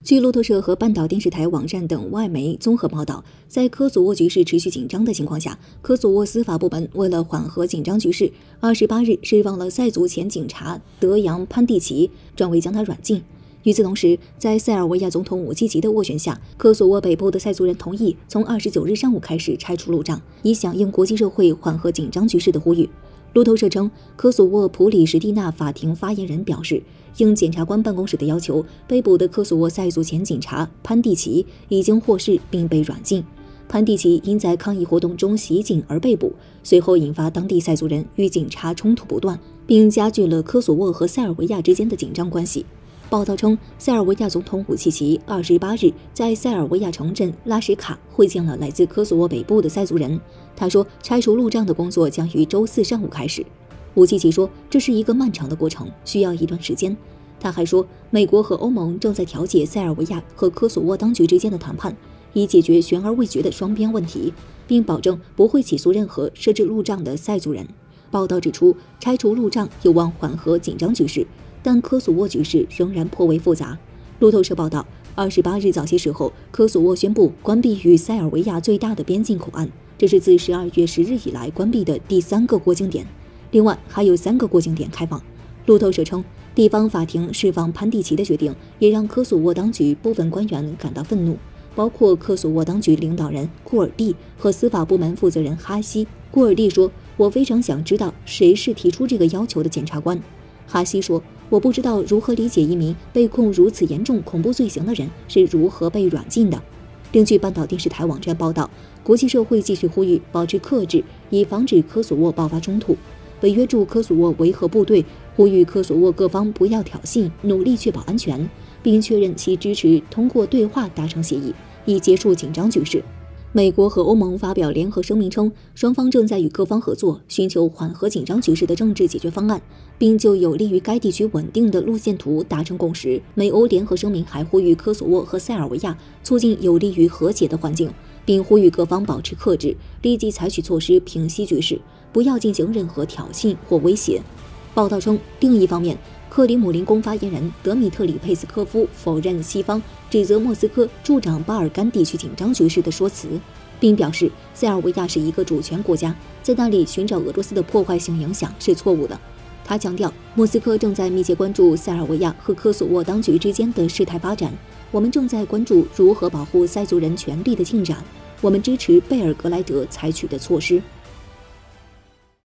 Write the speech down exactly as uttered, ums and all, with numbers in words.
据路透社和半岛电视台网站等外媒综合报道，在科索沃局势持续紧张的情况下，科索沃司法部门为了缓和紧张局势，二十八日释放了塞族前警察德扬潘蒂奇，转为将他软禁。与此同时，在塞尔维亚总统武契奇的斡旋下，科索沃北部的塞族人同意从二十九日上午开始拆除路障，以响应国际社会缓和紧张局势的呼吁。路透社称，科索沃普里什蒂纳法庭发言人表示，应检察官办公室的要求，被捕的科索沃塞族前警察潘蒂奇已经获释并被软禁。潘蒂奇因在抗议活动中袭警而被捕，随后引发当地塞族人与警察冲突不断，并加剧了科索沃和塞尔维亚之间的紧张关系。报道称，塞尔维亚总统武契奇二十八日在塞尔维亚城镇拉什卡会见了来自科索沃北部的塞族人。他说，拆除路障的工作将于周四上午开始。武契奇说，这是一个漫长的过程，需要一段时间。他还说，美国和欧盟正在调解塞尔维亚和科索沃当局之间的谈判，以解决悬而未决的双边问题，并保证不会起诉任何设置路障的塞族人。报道指出，拆除路障有望缓和紧张局势，但科索沃局势仍然颇为复杂。路透社报道，二十八日早些时候，科索沃宣布关闭与塞尔维亚最大的边境口岸，这是自十二月十日以来关闭的第三个过境点。另外还有三个过境点开放。路透社称，地方法庭释放潘蒂奇的决定也让科索沃当局部分官员感到愤怒，包括科索沃当局领导人库尔蒂和司法部门负责人哈西。库尔蒂说，我非常想知道谁是提出这个要求的检察官。哈西说，我不知道如何理解一名被控如此严重恐怖罪行的人是如何被软禁的。另据半岛电视台网站报道，国际社会继续呼吁保持克制，以防止科索沃爆发冲突。北约驻科索沃维和部队呼吁科索沃各方不要挑衅，努力确保安全，并确认其支持通过对话达成协议，以结束紧张局势。美国和欧盟发表联合声明称，双方正在与各方合作，寻求缓和紧张局势的政治解决方案，并就有利于该地区稳定的路线图达成共识。美欧联合声明还呼吁科索沃和塞尔维亚促进有利于和解的环境，并呼吁各方保持克制，立即采取措施平息局势，不要进行任何挑衅或威胁。报道称，另一方面，克里姆林宫发言人德米特里佩斯科夫否认西方指责莫斯科助长巴尔干地区紧张局势的说辞，并表示塞尔维亚是一个主权国家，在那里寻找俄罗斯的破坏性影响是错误的。他强调，莫斯科正在密切关注塞尔维亚和科索沃当局之间的事态发展，我们正在关注如何保护塞族人权利的进展，我们支持贝尔格莱德采取的措施。